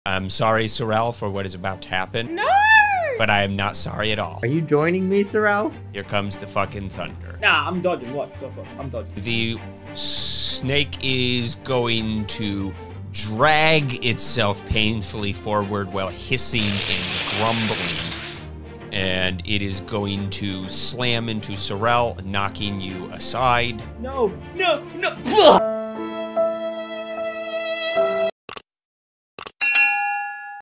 I'm sorry, Sorrel, for what is about to happen. No! But I am not sorry at all. Are you joining me, Sorrel? Here comes the fucking thunder. Nah, I'm dodging. Watch. I'm dodging. The snake is going to drag itself painfully forward while hissing and grumbling. And it is going to slam into Sorrel, knocking you aside. No!